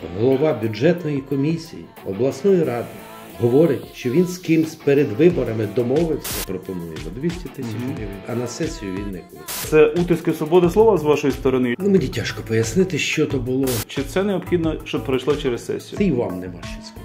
Голова бюджетної комісії обласної ради говорить, що він з кимсь перед виборами домовився, пропонуємо 200 тисяч гривень, а на сесію він не хоче. Це утиски свободи слова з вашої сторони? Ну, мені тяжко пояснити, що то було. Чи це необхідно, щоб пройшло через сесію? Та й вам нема що сказати.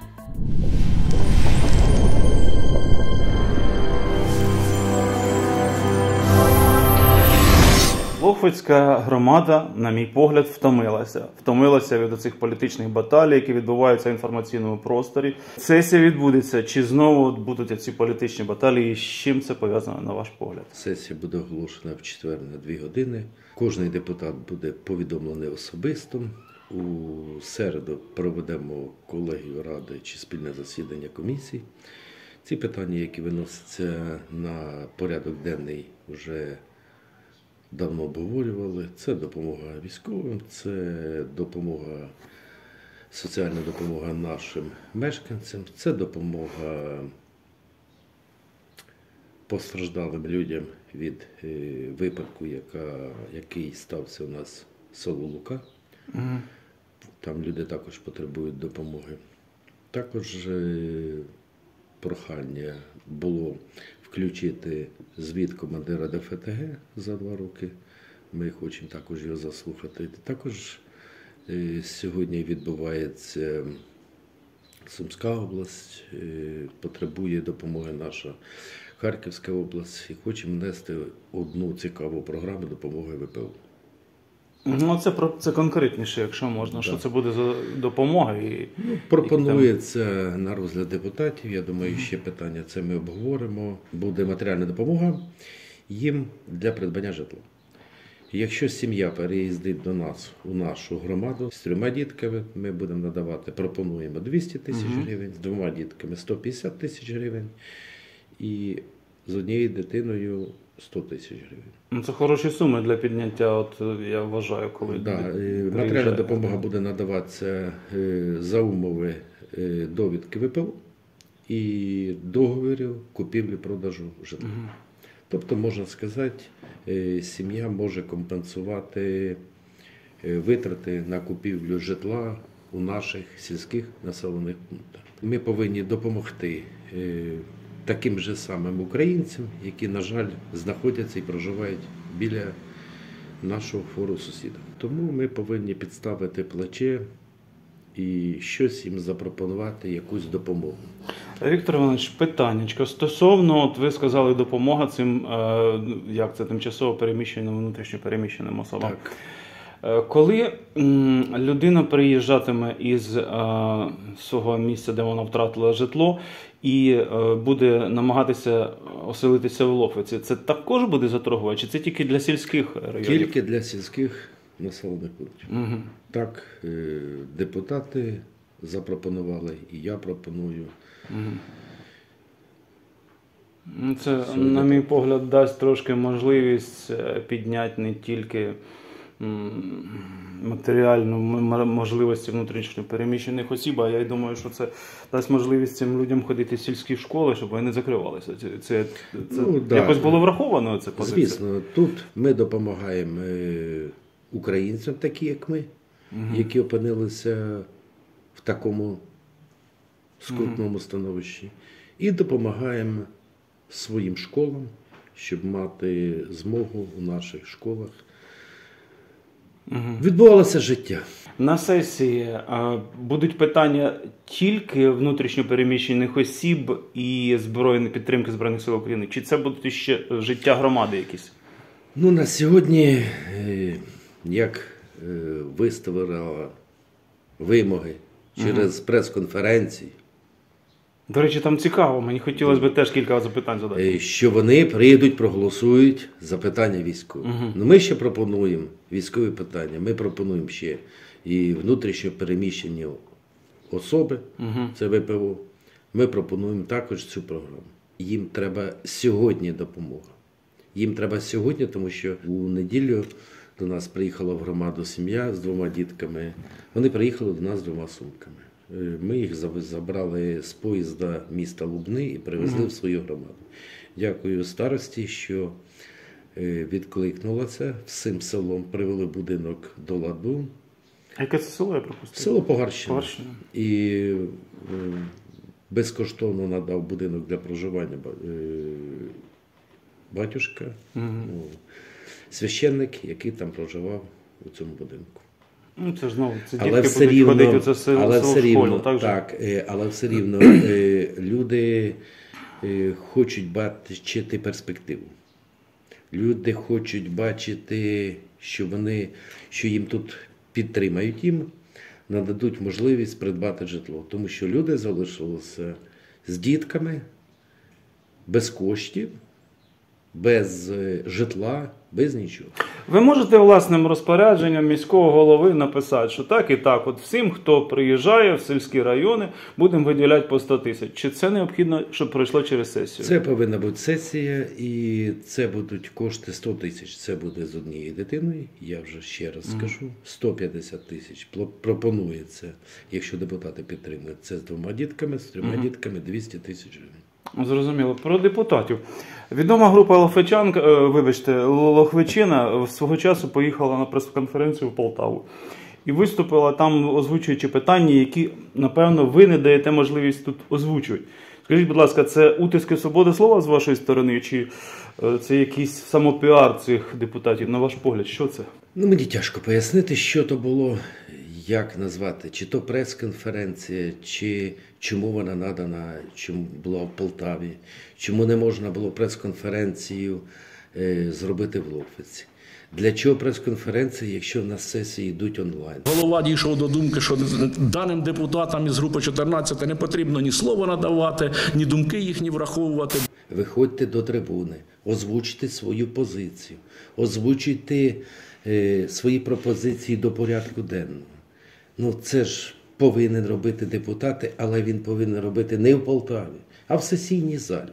Лохвицька громада, на мій погляд, втомилася. Втомилася від оцих політичних баталій, які відбуваються в інформаційному просторі. Сесія відбудеться. Чи знову будуть ці політичні баталії? З чим це пов'язано, на ваш погляд? Сесія буде оголошена в четвер на 2 години. Кожний депутат буде повідомлений особисто. У середу проведемо колегію ради чи спільне засідання комісій. Ці питання, які виносяться на порядок денний, вже давно обговорювали. Це допомога військовим, це допомога, соціальна допомога нашим мешканцям, це допомога постраждалим людям від випадку, який стався у нас в село Лука. Там люди також потребують допомоги. Також прохання було включити звіт командира ДФТГ за 2 роки. Ми хочемо також його заслухати. Також сьогодні відбувається Сумська область, потребує допомоги наша Харківська область. І хочемо внести одну цікаву програму допомоги ВПО. Ну, це конкретніше, якщо можна. Що це буде за допомога? Пропонується на розгляд депутатів. Я думаю, ще питання це ми обговоримо. Буде матеріальна допомога їм для придбання житла. Якщо сім'я переїздить до нас, у нашу громаду, з 3 дітками ми будемо надавати, пропонуємо 200 тисяч гривень, з 2 дітками 150 тисяч гривень і з однією дитиною 100 тисяч гривень. Ну, це хороші суми для підняття, я вважаю, коли... Матеріальна допомога буде надаватися за умови довідки ВПО і договорів купівлі-продажу житла. Тобто, можна сказати, сім'я може компенсувати витрати на купівлю житла у наших сільських населених пунктах. Ми повинні допомогти таким же самим українцям, які, на жаль, знаходяться і проживають біля нашого хворого сусіда. Тому ми повинні підставити плече і щось їм запропонувати, якусь допомогу. Віктор Іванович, питаннячко. Стосовно, ви сказали, допомога цим, як це, тимчасово переміщеним, внутрішньо переміщеним особам. Так. Коли людина приїжджатиме із свого місця, де вона втратила житло, і буде намагатися оселитися в Лохвиці, це також буде заторгувати? Чи це тільки для сільських районів? Тільки для сільських населених пунктів. Так, депутати запропонували, і я пропоную. Це, на мій погляд, дасть трошки можливість підняти не тільки матеріальну можливості внутрішньо переміщених осіб, а я думаю, що це дасть можливість цим людям ходити в сільські школи, щоб вони не закривалися. Це якось було враховано, це позиція? Звісно, тут ми допомагаємо українцям, такі як ми, які опинилися в такому скрутному становищі, і допомагаємо своїм школам, щоб мати змогу у наших школах відбувалося життя. На сесії будуть питання тільки внутрішньо переміщених осіб і підтримки Збройних сил України? Чи це будуть ще життя громади якісь? Ну, на сьогодні, як виставила вимоги через прес-конференції, до речі, там цікаво, мені хотілося б теж кілька запитань задати. Що вони приїдуть, проголосують за питання військових. Ну, ми ще пропонуємо військові питання, ми пропонуємо ще і внутрішньо переміщені особи, це ВПО. Ми пропонуємо також цю програму. Їм треба сьогодні допомога. Їм треба сьогодні, тому що у неділю до нас приїхала в громаду сім'я з 2 дітками. Вони приїхали до нас з 2 сумками. Ми їх забрали з поїзда міста Лубни і привезли в свою громаду. Дякую старості, що відкликнулася, всім селом привели будинок до ладу. А яке це село, я пропустив? Село Погарщина. Погарщина. І безкоштовно надав будинок для проживання батюшка, священник, який там проживав у цьому будинку. Ну, це ж знову, це Але дітки все будуть рівно, ходити у це село але в все школу, рівно, так же? так, але все рівно люди хочуть бачити перспективу. Люди хочуть бачити, що їм тут підтримають їм, нададуть можливість придбати житло. Тому що люди залишилися з дітками, без коштів, без житла, без нічого. Ви можете власним розпорядженням міського голови написати, що так і так, от всім, хто приїжджає в сільські райони, будемо виділяти по 100 тисяч. Чи це необхідно, щоб пройшло через сесію? Це повинна бути сесія, і це будуть кошти 100 тисяч. Це буде з однією дитиною, я вже ще раз скажу, 150 тисяч пропонується, якщо депутати підтримують. Це з 2 дітками, з 3 дітками 200 тисяч гривень. Зрозуміло. Про депутатів. Відома група Лохвичина свого часу поїхала на прес-конференцію в Полтаву і виступила там, озвучуючи питання, які, напевно, ви не даєте можливість тут озвучувати. Скажіть, будь ласка, це утиски свободи слова з вашої сторони, чи це якийсь самопіар цих депутатів? На ваш погляд, що це? Ну, мені тяжко пояснити, що то було, як назвати, чи то прес-конференція, чи чому вона надана, чому була в Полтаві, чому не можна було прес-конференцію зробити в Лохвиці. Для чого прес-конференції, якщо в нас сесії йдуть онлайн? Голова дійшов до думки, що даним депутатам із групи 14 не потрібно ні слова надавати, ні думки їхні враховувати. Виходьте до трибуни, озвучте свою позицію, озвучуйте свої пропозиції до порядку денного. Ну, це ж повинен робити депутати, але він повинен робити не в Полтаві, а в сесійній залі.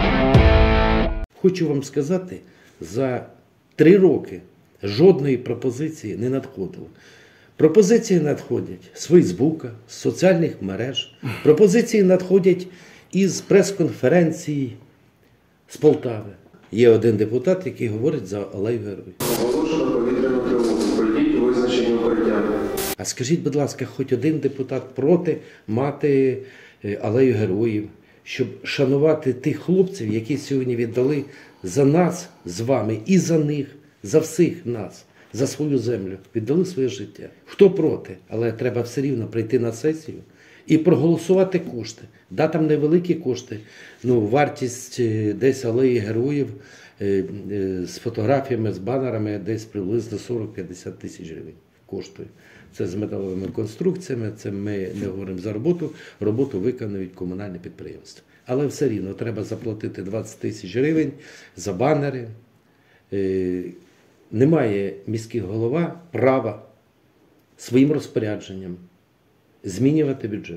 Хочу вам сказати, за 3 роки жодної пропозиції не надходило. Пропозиції надходять з Фейсбука, з соціальних мереж, пропозиції надходять із прес-конференції з Полтави. Є один депутат, який говорить за алею Героїв. Оголошено повітряну тривогу. Пройдіть визначені укриття. А скажіть, будь ласка, хоч один депутат проти мати алею Героїв, щоб шанувати тих хлопців, які сьогодні віддали за нас з вами і за них, за всіх нас, за свою землю, віддали своє життя. Хто проти? Але треба все рівно прийти на сесію і проголосувати кошти. Да, там невеликі кошти, ну, вартість десь алеї Героїв з фотографіями, з банерами десь приблизно 40-50 тисяч гривень коштує. Це з металевими конструкціями, це ми не говоримо за роботу, роботу виконують комунальне підприємство. Але все рівно треба заплатити 20 тисяч гривень за банери. Не має міський голова права своїм розпорядженням змінювати бюджет.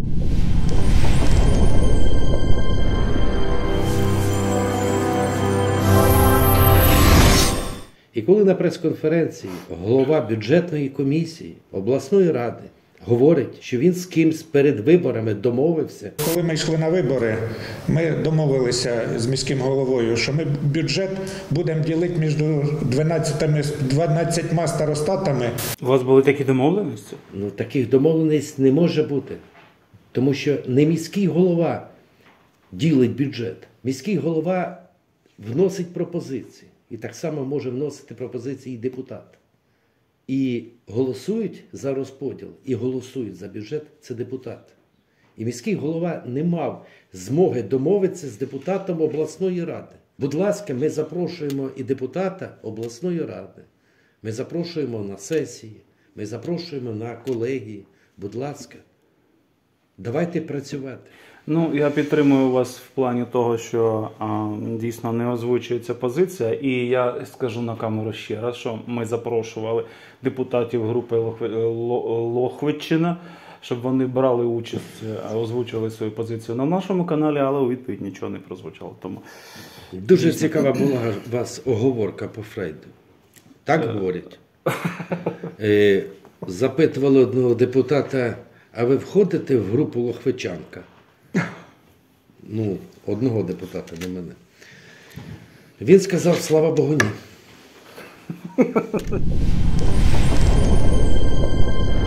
І коли на прес-конференції голова бюджетної комісії обласної ради говорить, що він з кимсь перед виборами домовився. Коли ми йшли на вибори, ми домовилися з міським головою, що ми бюджет будемо ділити між 12 старостатами. У вас були такі домовленості? Ну, таких домовленостей не може бути. Тому що не міський голова ділить бюджет. Міський голова вносить пропозиції. І так само може вносити пропозиції і депутат. І голосують за розподіл, і голосують за бюджет – це депутат. І міський голова не мав змоги домовитися з депутатом обласної ради. Будь ласка, ми запрошуємо і депутата обласної ради. Ми запрошуємо на сесії, ми запрошуємо на колегії. Будь ласка, давайте працювати. Ну, я підтримую вас в плані того, що дійсно не озвучується позиція. І я скажу на камеру ще раз, що ми запрошували депутатів групи Лохвичина, щоб вони брали участь, озвучували свою позицію на нашому каналі, але у відповідь нічого не прозвучало. Тому дуже цікава була у вас оговорка по Фрейду. Так говорять? Запитували одного депутата, а ви входите в групу Лохвичанка? Ну, одного депутата, не мене. Він сказав, слава Богу, ні.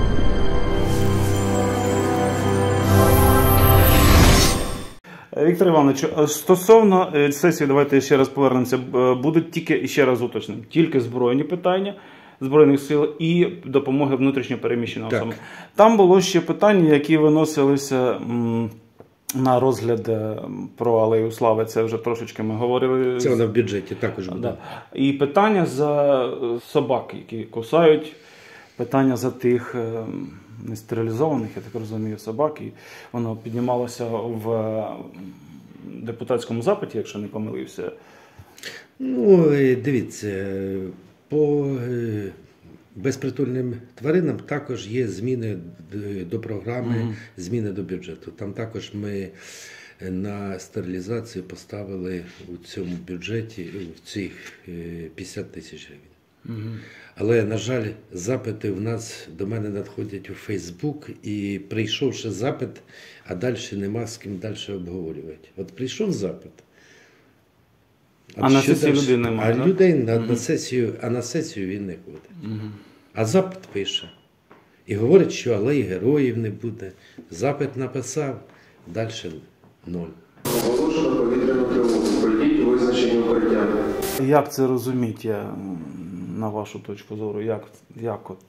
Віктор Іванович, стосовно сесії, давайте ще раз повернемося. Будуть тільки, ще раз уточнимо, тільки збройні питання Збройних сил і допомоги внутрішньо переміщеним особам. Там було ще питання, які виносилися на розгляд про Алею Слави. Це вже трошечки ми говорили. Це вона в бюджеті також буде. Да. І питання за собак, які кусають, питання за тих нестерилізованих, я так розумію, собак. І воно піднімалося в депутатському запиті, якщо не помилився. Ну, дивіться, по безпритульним тваринам також є зміни до програми, зміни до бюджету. Там також ми на стерилізацію поставили у цьому бюджеті в цих 50 тисяч гривень. Але, на жаль, запити в нас до мене надходять у Фейсбук, і прийшовши запит, а далі нема з ким далі обговорювати. От прийшов запит. А на сесії людей немає, а людей на сесію він не ходить. А запит пише. І говорить, що алеї героїв не буде. Запит написав, далі ноль. Оголошено повітряну тривогу. Пройдіть у визначені укриття. Як це розуміти, на вашу точку зору? Як от...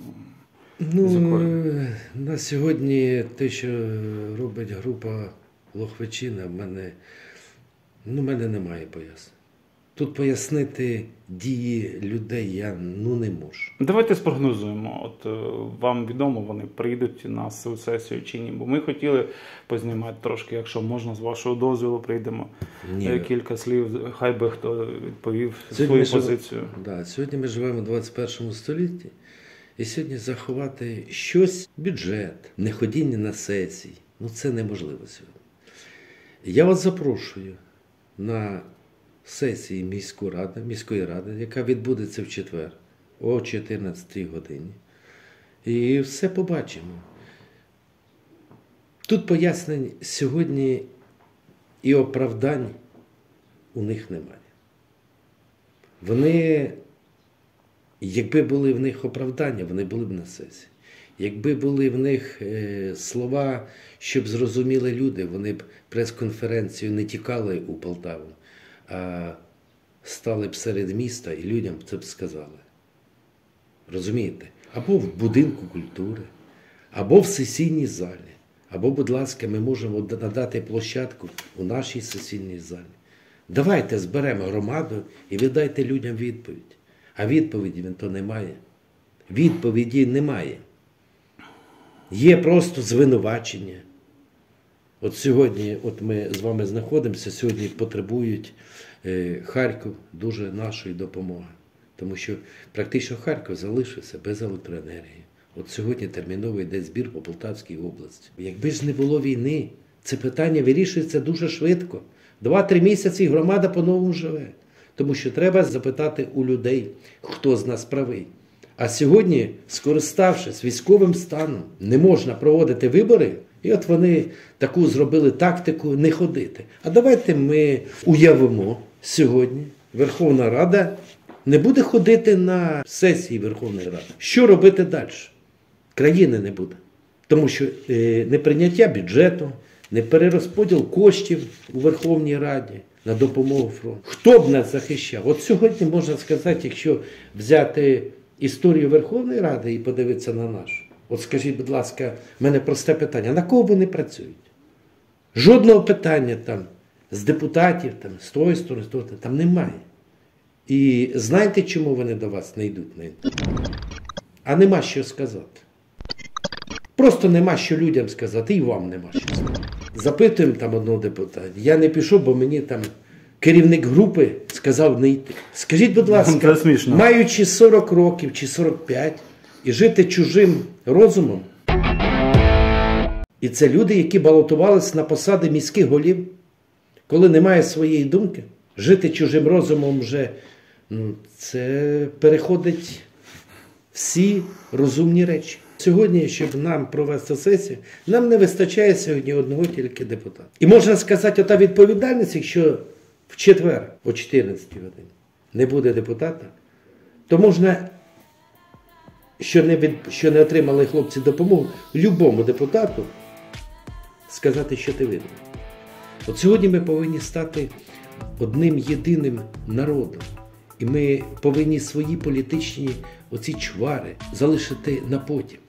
На сьогодні те, що робить група Лохвичина, в мене немає пояснень. Тут пояснити дії людей я не можу. Давайте спрогнозуємо. От вам відомо, вони прийдуть на цю сесію чи ні? Бо ми хотіли познімати трошки, якщо можна, з вашого дозволу прийдемо. Кілька слів, хай би хто відповів свою позицію. Сьогодні ми живемо в 21 столітті. І сьогодні заховати щось, бюджет, неходіння на сесії, це неможливо сьогодні. Я вас запрошую на сесії міської ради, яка відбудеться в четвер о 14 годині. І все побачимо. Тут пояснень сьогодні і оправдань у них немає. Вони, якби були в них оправдання, вони були б на сесії. Якби були в них слова, щоб зрозуміли люди, вони б прес-конференцію не тікали у Полтаву, а стали б серед міста і людям це б сказали. Розумієте? Або в будинку культури, або в сесійній залі, або, будь ласка, ми можемо надати площадку у нашій сесійній залі. Давайте зберемо громаду і віддайте людям відповідь. А відповіді він то немає. Відповіді немає. Є просто звинувачення. От сьогодні, ми з вами знаходимося, сьогодні потребують Харків дуже нашої допомоги. Тому що практично Харків залишився без електроенергії. От сьогодні терміново йде збір по Полтавській області. Якби ж не було війни, це питання вирішується дуже швидко. 2-3 місяці і громада по-новому живе. Тому що треба запитати у людей, хто з нас правий. А сьогодні, скориставшись військовим станом, не можна проводити вибори, і от вони таку зробили тактику не ходити. А давайте ми уявимо сьогодні, Верховна Рада не буде ходити на сесії Верховної Ради. Що робити далі? Країни не буде. Тому що неприйняття бюджету, не перерозподіл коштів у Верховній Раді на допомогу фронту. Хто б нас захищав? От сьогодні можна сказати, якщо взяти історію Верховної Ради і подивитися на нашу. От скажіть, будь ласка, в мене просте питання. На кого вони працюють? Жодного питання там з депутатів, там, з тої сторони, там немає. І знаєте, чому вони до вас не йдуть? А нема що сказати. Просто нема що людям сказати, і вам нема що сказати. Запитуємо там одного депутата. Я не пішов, бо мені там керівник групи сказав не йти. Скажіть, будь ласка, маючи 40 років чи 45, і жити чужим розумом, і це люди, які балотувалися на посади міських голів, коли немає своєї думки, жити чужим розумом вже, це переходить всі розумні речі. Сьогодні, щоб нам провести сесію, нам не вистачає сьогодні одного тільки депутата. І можна сказати, ота відповідальність, якщо в четвер о 14 годині не буде депутата, то можна, що не отримали хлопці допомогу, любому депутату сказати, що ти винен. От сьогодні ми повинні стати одним єдиним народом. І ми повинні свої політичні оці чвари залишити на потім.